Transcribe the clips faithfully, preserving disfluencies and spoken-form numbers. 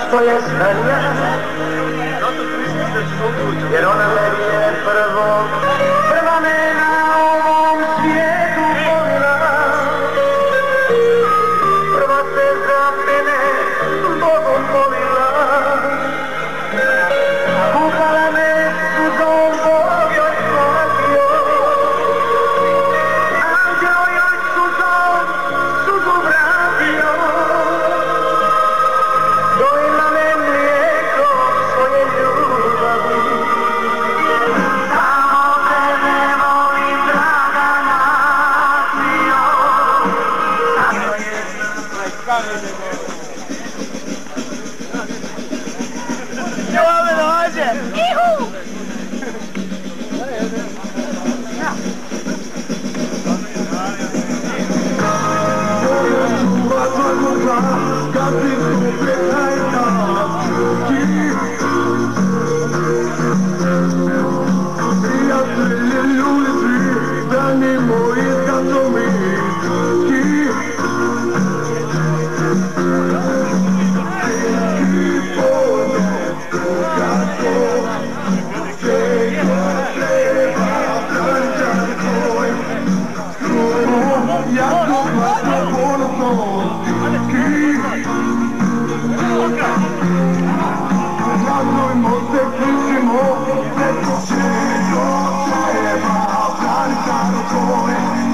zašto je stanja, jer ona me je prvo, prva me na ovom svijetu volila, prva se za mene Bogom molila, kupala me suzom, Bog joj platio, anđeo joj suzom, suzu vratio, dojela me mlijeko svoje ljubavi. Samo tebe volim, draga nacio. Čuvame dođe! Ihu! Kad ti skupe najtački, prijatelji ljudi svi, dani moji katomički, ti ponetko kako, čega treba brančar tvoj, jako hladno ponosno. Radujmo se, križimo, neko čego treba, brančar tvoj.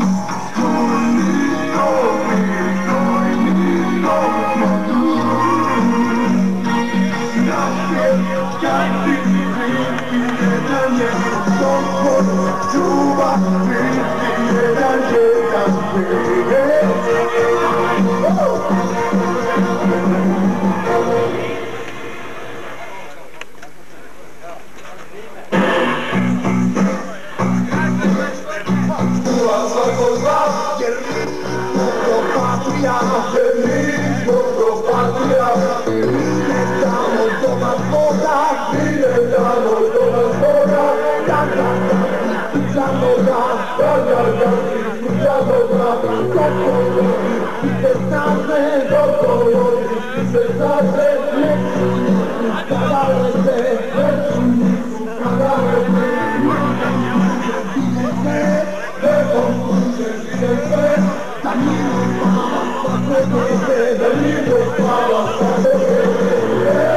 Niko, niko, niko smo tu. Naše, kad ti biti jedan je, Gospod čuva, biti jedan je, kad prije. Svako zna, jer mi smo propatija, jer mi smo propatija, mi ne damo doma svoga, mi ne damo doma svoga, da da da si kuća noga, da da da si kuća noga, koliko ljudi ti se snaže, koliko ljudi ti se snaže, neću nisu kada lete, neću nisu kada lete, da nije spava svake noće, da nije spava svake noće.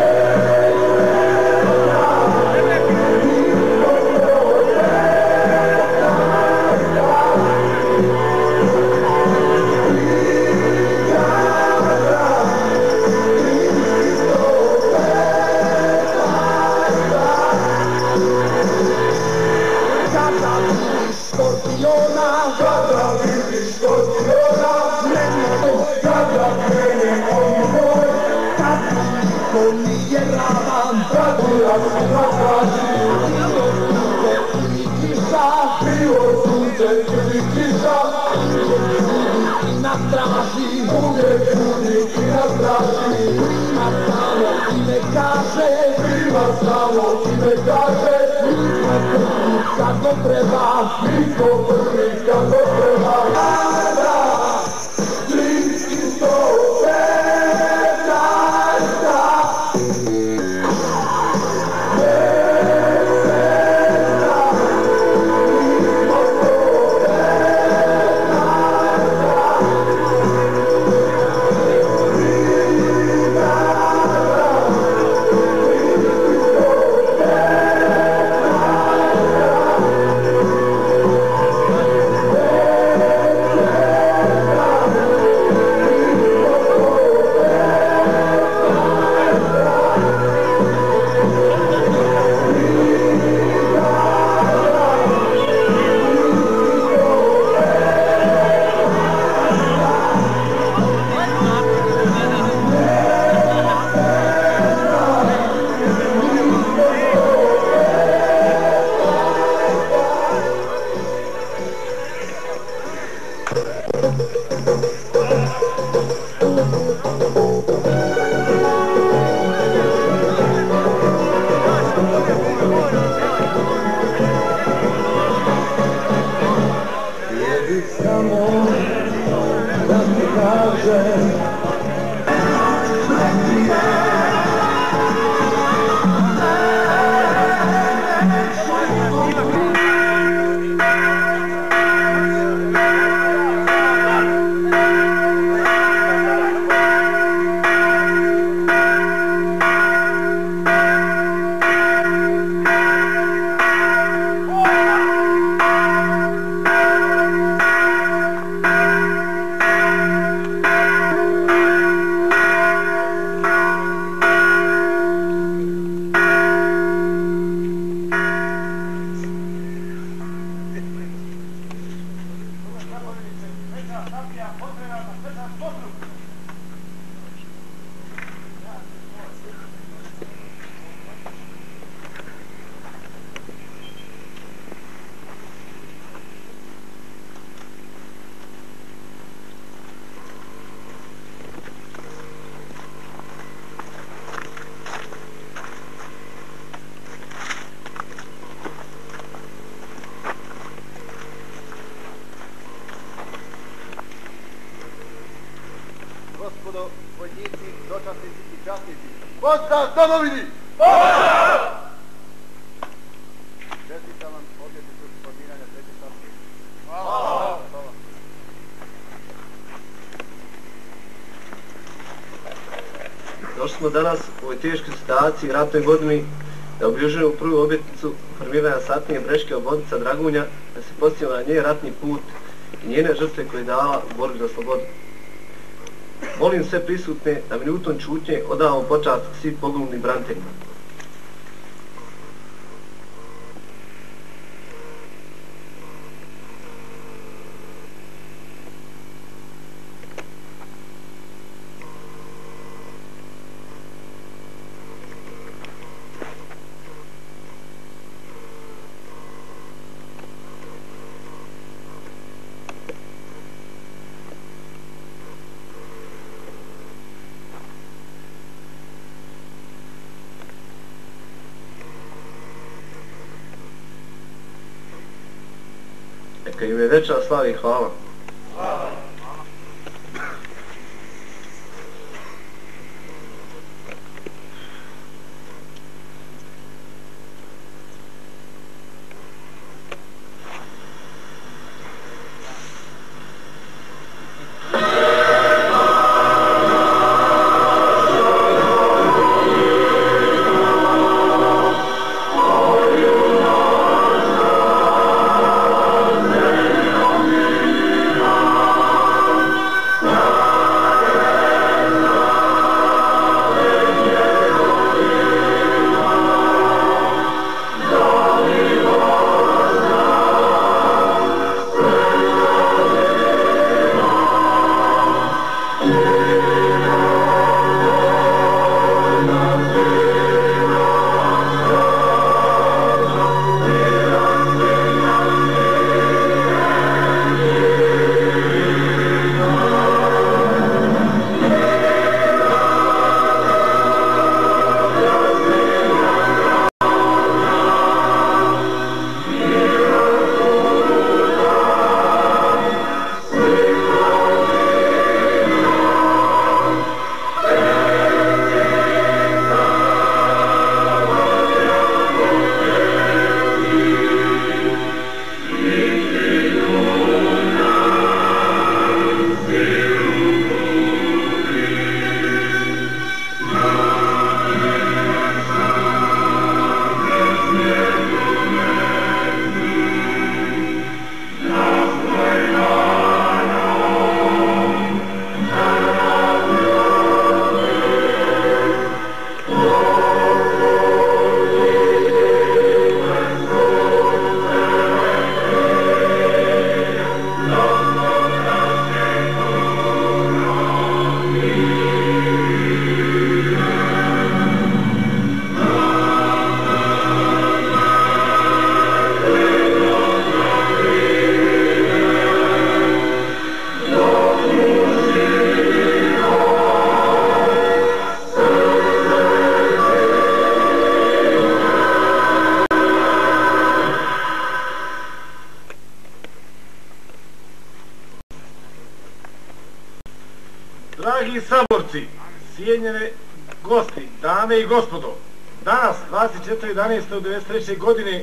Kada vidiš škorpiona, nemoj, kada krene konvoj, kad niko nije ravan, kad ja se natraži, bilo sunce ili kiša, bilo sunce ili kiša, uvijek ljudi i na straži, uvijek ljudi i na straži, prima samo ime kaže, prima samo ime kaže, mi smo prvi kako treba, mi smo prvi kako treba. Kada tristo petnaesta deseta, mi smo sto petnaesta. vojnici, dočasnici i časnici. Pozdrav domovini! Pozdrav! Čestitam vam obljetnicu formiranja treće stavke. Hvala! Došli smo danas u ovoj teškoj situaciji, ratnoj godini, da obilježimo prvu obljetnicu formiranja satnije Breške obvodnica Dragunja, da se podsjetimo na njen ratni put i njene žrtve koje je dala u borbi za slobodu. Molim sve prisutne da minutom ćutnje odavamo počast svim poginulnim braniteljima. Neka im je veća slava i hvala. Hvala. Dragi saborci, cijenjene gosti, dame i gospodo, danas, dvadeset četvrtog jedanaestog devedeset treće. godine,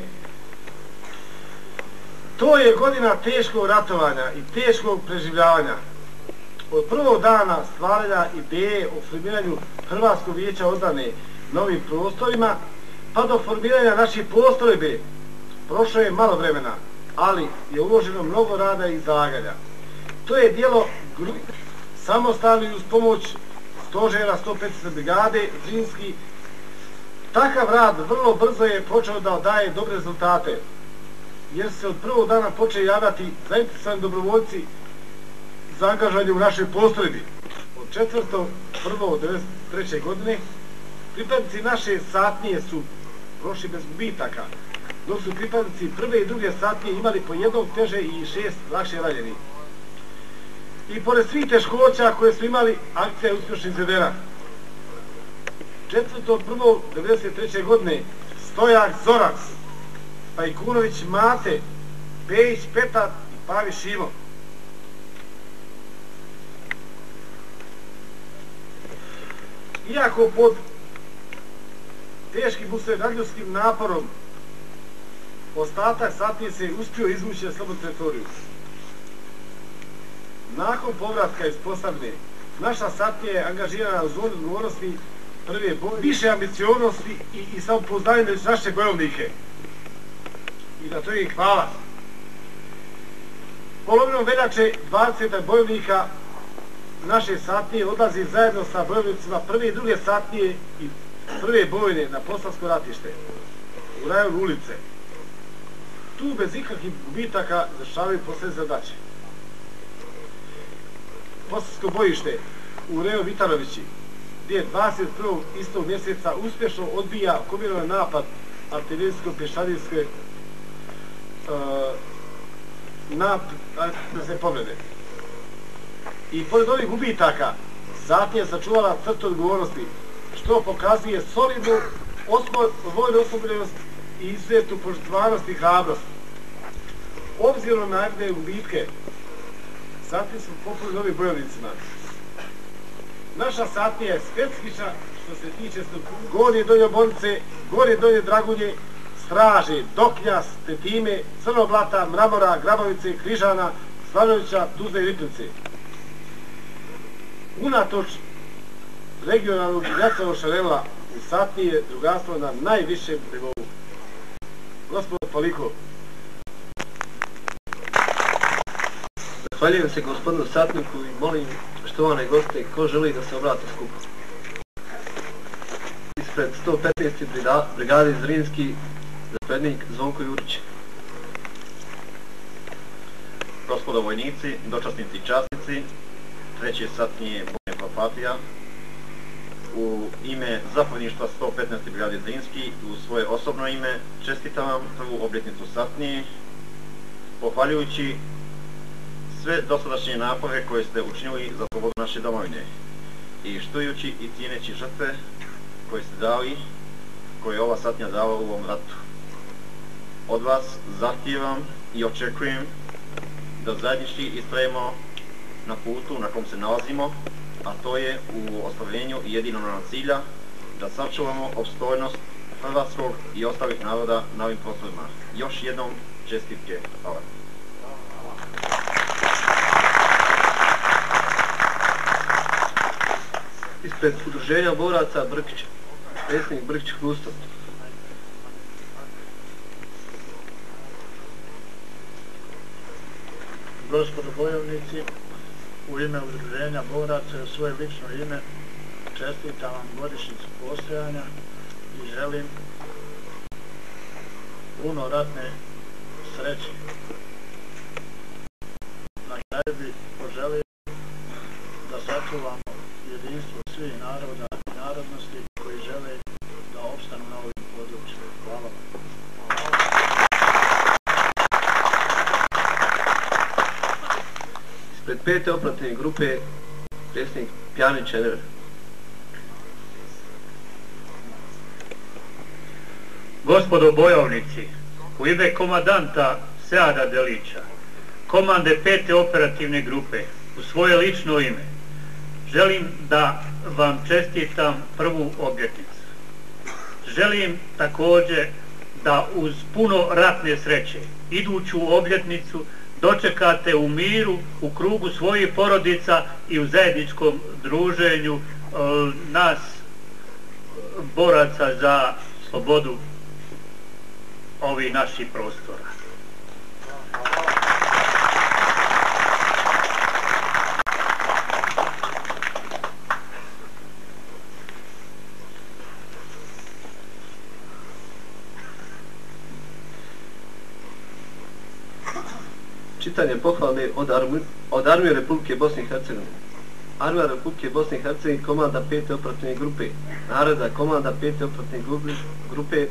to je godina teškog ratovanja i teškog preživljavanja. Od prvog dana stvaranja ideje o formiranju Hrvatskog vijeća odbrane novim prostorima, pa do formiranja naših postrojbe, prošlo je malo vremena, ali je uloženo mnogo rada i zalaganja. To je djelo samostalno uz pomoć stožera sto petnaeste. brigade Zrinski. Takav rad vrlo brzo je počeo da daje dobre rezultate, jer se od prvog dana počeo javljati zainteresovani dobrovoljci za angažovanje u našoj postrojbi. Od četvrtog prvog devedeset treće. godine pripadnici naše satnije su prošli bez gubitaka, dok su pripadnici prve i druge satnije imali po jednog teže i šest lakše ranjenih. I pored svih teškoća koje su imali, akcija je uspješno izvedena. četvrtog prvog devedeset treće. godine Stojak Zorac, Pajkunović Mate, Pejić Petar i Pavić Šimo. Iako pod teškim usred nadljudskim naporom ostatak satnije se uspio izvući na slobodnu teritoriju. Nakon povratka iz Posavine, naša satnija je angažirana u zoni odgovornosti prve boje, više ambicioznosti i, i samopouzdanje među naše bojovnike. I na to je hvala. Polovinom veljače dvadeset bojovnika naše satnije odlazi zajedno sa bojovnicima prve i druge satnije i prve bojne na Posavsko ratište u rajonu ulice. Tu bez ikakvih gubitaka završavaju posljednje zadaće. Posavsko bojište u Reo Vitarovići, gdje dvadeset prvog istog mjeseca uspješno odbija kombinovan napad artiljerijsko-pješadijske uh, napad da se poglede. I pored ovih gubitaka, satnija je sačuvala crtu odgovornosti, što pokazuje solidnu vojnu osposobljenost i izuzetnu požrtvovanost i hrabrost. Obzirom na navedene gubitke, satnije su popunili novim bojovnicima. Naša satnija je specifična što se tiče strukture Gornje Donje Obonice, Gornje Donje Dragunje, Straže, Doknjas, Tetime, Crnoblata, Mramora, Grabovice, Križana, Slanovića, Tuzle i Ripnice. Unatoč regionalnog Jacovog šarela u satniji je drugarstvo na najvišem nivou. Gospodo, toliko. Zahvaljujem se gospodinu satniku i molim štovane goste ko želi da se obrati skupu. Ispred sto petnaeste brigade Zrinski, zapovjednik Zvonko Jurić. Gospodo vojnici, dočasnici i časnici, treće satnije Bojne Papatija, u ime zapovjedništva sto petnaeste brigade Zrinski, u svoje osobno ime, čestitam vam prvu obljetnicu satnije, pohvaljujući sve dosadašnje napore koje ste učinili za slobodu naše domovine i štujući i cijeneći žrtve koje ste dali, koje je ova satnija dala u ovom ratu. Od vas zahtijevam i očekujem da zajednički istrajemo na putu na kom se nalazimo, a to je u ostvarenju jedinog cilja da sačuvamo opstojnost hrvatskog i ostalih naroda na ovim prostorima. Još jednom čestitke. Hvala. Ispred udruženja boraca Brkić, predsjednik Brkić Hrusto. Gospodo bojovnici, u ime udruženja boraca i u svoje lično ime čestitam vam godišnjicu postojanja i želim puno ratne sreće. Na kraju bih poželio da sačuvamo jedinstvo svih naroda i narodnosti koji žele da opstanu na ovim područjima. Hvala vam. Ispred pete operativne grupe predsjednik Pjanić Čenever. Gospodo bojovnici, u ime komandanta Seada Delića, komande pete operativne grupe, u svoje lično ime, želim da vam čestitam prvu obljetnicu. Želim također da uz puno ratne sreće iduću obljetnicu dočekate u miru, u krugu svojih porodica i u zajedničkom druženju e, nas, boraca za slobodu ovih naših prostora. Čitanje pohvalne od, armi, od Armije Republike Bosne i Hercegovine. Armija Republike Bosne i Hercegovine, komanda pete operativne grupe. Narodna komanda pete operativne grupe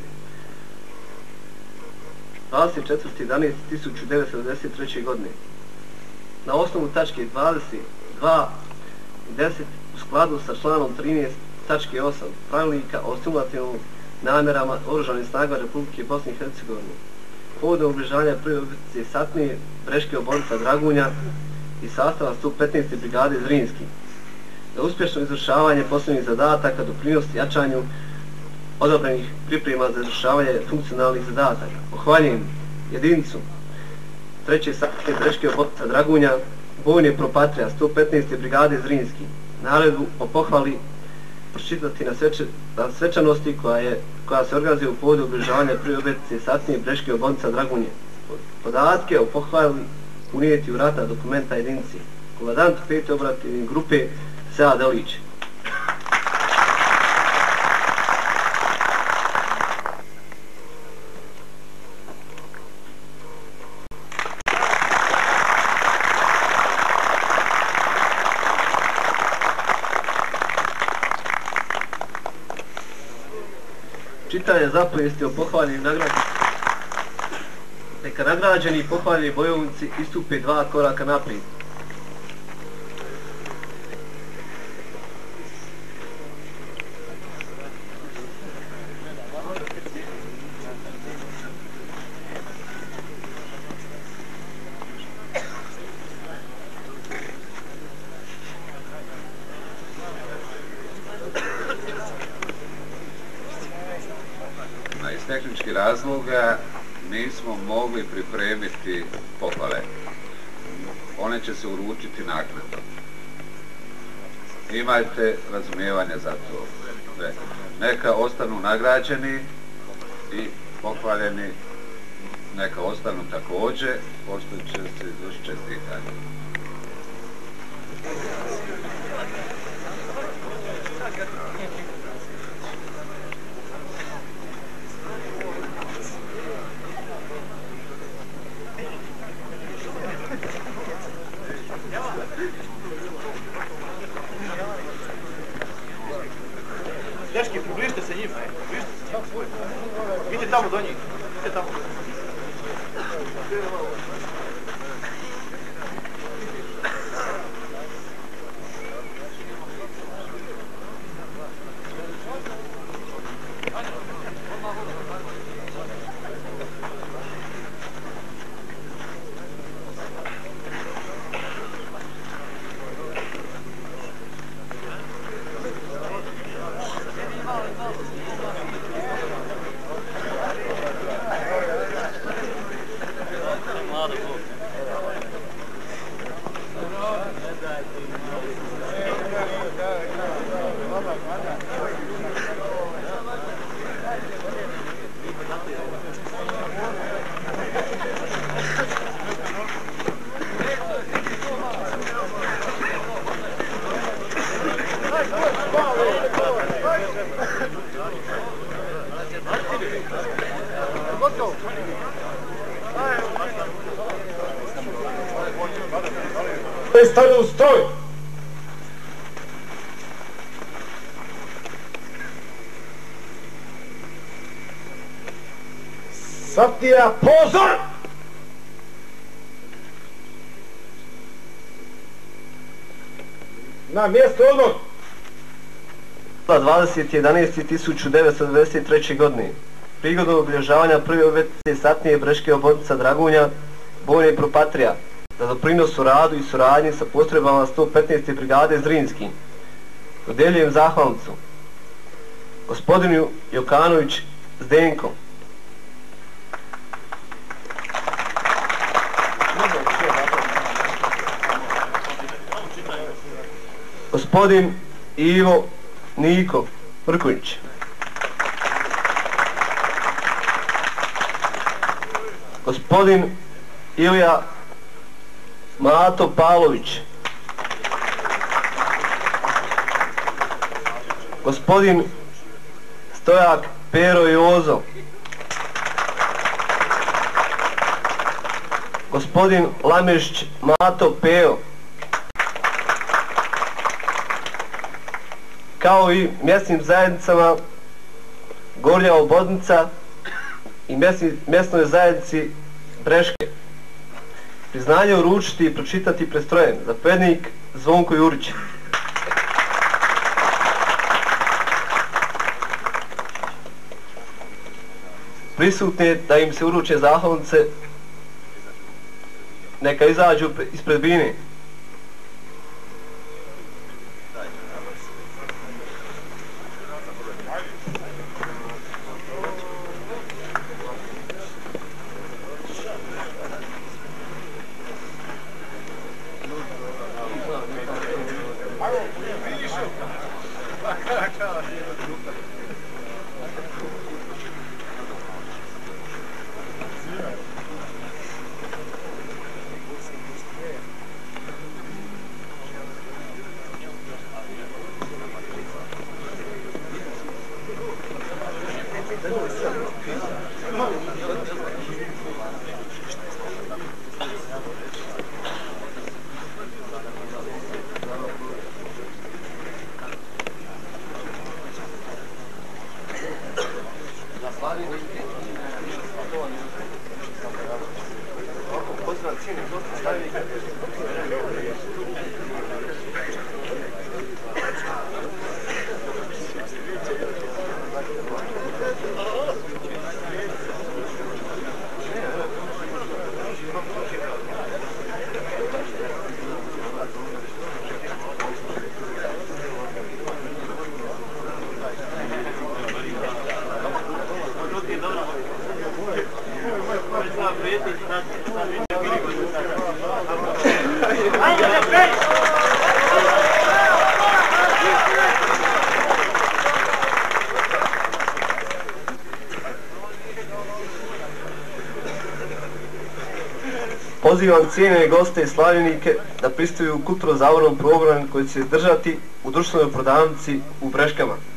dvadeset četvrtog jedanaestog tisuću devetsto devedeset treće. godine. Na osnovu tačke dvadeset dva i deset u skladu sa članom trinaest tačke osam pravilnika o stimulativnim namjerama Oružanih snaga Republike Bosne i Hercegovine, povodom obližavanja prve obljetnice satnije Breške Oborica Dragunja i sastava sto petnaeste brigade Zrinski, da uspješno izvršavanje poslovnih zadataka doprinosi jačanju odobrenih priprema za izvršavanje funkcionalnih zadataka. Pohvaljujem jedinicu treće satnije Breške obotica Dragunja, bojne Propatria sto petnaeste brigade Zrinski. Naredbu o pohvali pročitati na, sveče, na svečanosti koja, je, koja se organizuje u povodu obilježavanja prve obljetnice satnije Breške obotica Dragunje. Podatke o pohvali unijeti u ratna dokumenta jedinici. Komandant pete operativne grupe Sead Delić. Čitanje zapovijesti o pohvaljenim nagrađenim. Neka nagrađeni i pohvaljeni bojovnici istupe dva koraka naprijed. Iz tehničkih razloga nismo mogli pripremiti pohvale. One će se uručiti naknadno. Imajte razumijevanje za to. Neka ostanu nagrađeni i pohvaljeni, neka ostanu također, pošto će se izvršiti čestitanje. Dečki, približite se njima, približite se tamo svoj. Idite tamo do njih, idite tamo do njih. Stane u stroj! Satnija, pozor! Na mjesto odmor! dvadeset jedanaesti tisuće devetsto devedeset treće. godine. Prigodom obilježavanja prve obljetnice satnije Breške obotica Dragunja, bojne Propatria, za doprinos u radu i suradnji sa postrojbama sto petnaeste brigade Zrinski. Dodjeljujem zahvalnicu gospodinu Jokanović Zdenko. Gospodin Ivo Niko Mrković. Gospodin Ilija Mato Pavlović. Gospodin Stojak Pero Jozo. Gospodin Lamešć Mato Peo. Kao i mjesnim zajednicama Gornja Obodnica i mjesnoj zajednici Breške. Priznanje uručiti i pročitati pred strojem. Zapovjednik Zvonko Jurić. Prisutne da im se uruče zahvalnice, neka izađu ispred bine. Pozivam cijenjene goste i slavljenike da pristaju kulturno-zabavnom programu koji će se držati u društvenoj prodavnici u Breškama.